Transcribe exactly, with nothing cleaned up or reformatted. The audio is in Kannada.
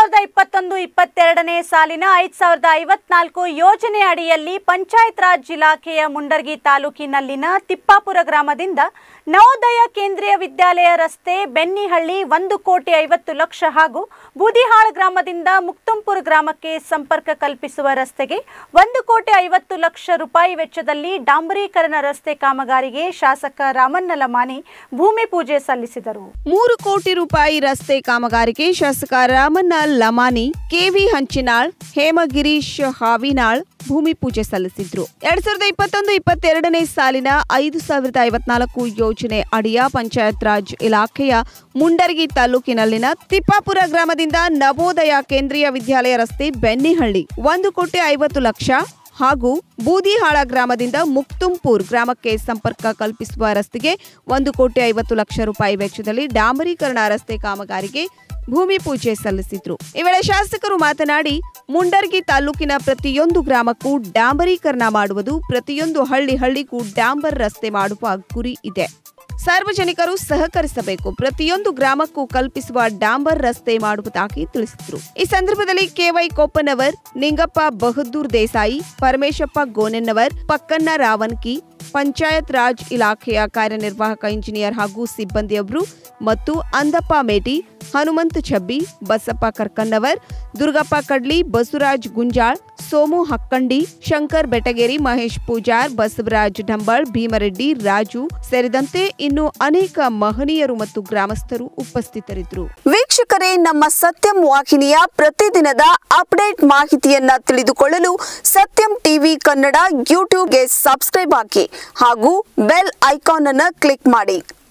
ಸಾವಿರದ ಇಪ್ಪತ್ತೊಂದು ಇಪ್ಪತ್ತೆರಡನೇ ಸಾಲಿನ ಐದು ಸಾವಿರದ ಐವತ್ನಾಲ್ಕು ಯೋಜನೆ ಅಡಿಯಲ್ಲಿ ಪಂಚಾಯತ್ ರಾಜ್ ಇಲಾಖೆಯ ಮುಂಡರ್ಗಿ ತಾಲೂಕಿನಲ್ಲಿನ ತಿಪ್ಪಾಪುರ ಗ್ರಾಮದಿಂದ ನವೋದಯ ಕೇಂದ್ರೀಯ ವಿದ್ಯಾಲಯ ರಸ್ತೆ ಬೆನ್ನಿಹಳ್ಳಿ ಒಂದು ಕೋಟಿ ಐವತ್ತು ಲಕ್ಷ ಹಾಗೂ ಬೂದಿಹಾಳ ಗ್ರಾಮದಿಂದ ಮುಕ್ತಂಪುರ ಗ್ರಾಮಕ್ಕೆ ಸಂಪರ್ಕ ಕಲ್ಪಿಸುವ ರಸ್ತೆಗೆ ಒಂದು ಕೋಟಿ ಐವತ್ತು ಲಕ್ಷ ರೂಪಾಯಿ ವೆಚ್ಚದಲ್ಲಿ ಡಾಂಬರೀಕರಣ ರಸ್ತೆ ಕಾಮಗಾರಿಗೆ ಶಾಸಕ ರಾಮಣ್ಣ ಲಮಾನಿ ಭೂಮಿ ಪೂಜೆ ಸಲ್ಲಿಸಿದರು. ಮೂರು ಕೋಟಿ ರೂಪಾಯಿ ರಸ್ತೆ ಕಾಮಗಾರಿಗೆ ಶಾಸಕ ರಾಮಣ್ಣ ಲಮಾನಿ, ಕೆವಿ ಹಂಚಿನಾಳ್, ಹೇಮಗಿರೀಶ್ ಹಾವಿನಾಳ್ ಭೂಮಿ ಪೂಜೆ ಸಲ್ಲಿಸಿದ್ರು. ಎರಡ್ ಸಾವಿರದ ಇಪ್ಪತ್ತೊಂದು ಇಪ್ಪತ್ತೆರಡನೇ ಸಾಲಿನ ಐದು ಸಾವಿರದ ಐವತ್ನಾಲ್ಕು ಯೋಜನೆ ಅಡಿಯ ಪಂಚಾಯತ್ ರಾಜ್ ಇಲಾಖೆಯ ಮುಂಡರ್ಗಿ ತಾಲೂಕಿನಲ್ಲಿನ ತಿಪ್ಪಾಪುರ ಗ್ರಾಮದಿಂದ ನವೋದಯ ಕೇಂದ್ರೀಯ ವಿದ್ಯಾಲಯ ರಸ್ತೆ ಬೆನ್ನಿಹಳ್ಳಿ ಒಂದು ಕೋಟಿ ಐವತ್ತು ಲಕ್ಷ ಹಾಗೂ ಬೂದಿಹಾಳ ಗ್ರಾಮದಿಂದ ಮುಕ್ತುಂಪುರ್ ಗ್ರಾಮಕ್ಕೆ ಸಂಪರ್ಕ ಕಲ್ಪಿಸುವ ರಸ್ತೆಗೆ ಒಂದು ಕೋಟಿ ಐವತ್ತು ಲಕ್ಷ ರೂಪಾಯಿ ವೆಚ್ಚದಲ್ಲಿ ಡಾಂಬರೀಕರಣ ರಸ್ತೆ ಕಾಮಗಾರಿಗೆ ಭೂಮಿ ಪೂಜೆ ಸಲ್ಲಿಸಿದ್ರು. ಈ ವೇಳೆ ಶಾಸಕರು ಮಾತನಾಡಿ, ಮುಂಡರ್ಗಿ ತಾಲೂಕಿನ ಪ್ರತಿಯೊಂದು ಗ್ರಾಮಕ್ಕೂ ಡಾಂಬರೀಕರಣ ಮಾಡುವುದು, ಪ್ರತಿಯೊಂದು ಹಳ್ಳಿ ಹಳ್ಳಿಗೂ ಡಾಂಬರ್ ರಸ್ತೆ ಮಾಡುವ ಗುರಿ ಇದೆ. ಸಾರ್ವಜನಿಕರು ಸಹಕರಿಸಬೇಕು, ಪ್ರತಿಯೊಂದು ಗ್ರಾಮಕ್ಕೂ ಕಲ್ಪಿಸುವ ಡಾಂಬರ್ ರಸ್ತೆ ಮಾಡುವುದಾಗಿ ತಿಳಿಸಿದರು. ಈ ಸಂದರ್ಭದಲ್ಲಿ ಕೆವೈ ಕೋಪನವರ್, ನಿಂಗಪ್ಪ ಬಹದ್ದೂರ್ ದೇಸಾಯಿ, ಪರಮೇಶಪ್ಪ ಗೋನೆನ್ನವರ್, ಪಕ್ಕಣ್ಣ ರಾವನ್ಕಿ, ಪಂಚಾಯತ್ ರಾಜ್ ಇಲಾಖೆಯ ಕಾರ್ಯನಿರ್ವಾಹಕ ಇಂಜಿನಿಯರ್ ಹಾಗೂ ಸಿಬ್ಬಂದಿಯವರು ಮತ್ತು ಅಂದಪ್ಪ ಮೇಟಿ, ಹನುಮಂತ ಛಬ್ಬಿ, ಬಸಪ್ಪ ಕರ್ಕನ್ನವರ್, ದುರ್ಗಪ್ಪ ಕಡ್ಲಿ, ಬಸವರಾಜ್ ಗುಂಜಾಳ್, ಸೋಮು ಹಕ್ಕಂಡಿ, ಶಂಕರ್ ಬೆಟಗೇರಿ, ಮಹೇಶ್ ಪೂಜಾರ್, ಬಸವರಾಜ್ ಢಂಬಾಳ್, ಭೀಮರೆಡ್ಡಿ, ರಾಜು ಸೇರಿದಂತೆ ಇನ್ನು ಅನೇಕ ಮಹನೀಯರು ಮತ್ತು ಗ್ರಾಮಸ್ಥರು ಉಪಸ್ಥಿತರಿದ್ದರು. ವೀಕ್ಷಕರೇ, ನಮ್ಮ ಸತ್ಯಂ ವಾಹಿನಿಯ ಪ್ರತಿದಿನದ ಅಪ್ಡೇಟ್ ಮಾಹಿತಿಯನ್ನ ತಿಳಿದುಕೊಳ್ಳಲು ಸತ್ಯಂ ಟಿವಿ ಕನ್ನಡ ಯೂಟ್ಯೂಬ್ಗೆ ಸಬ್ಸ್ಕ್ರೈಬ್ ಹಾಕಿ ಹಾಗೂ ಬೆಲ್ ಐಕಾನ್ ಅನ್ನು ಕ್ಲಿಕ್ ಮಾಡಿ.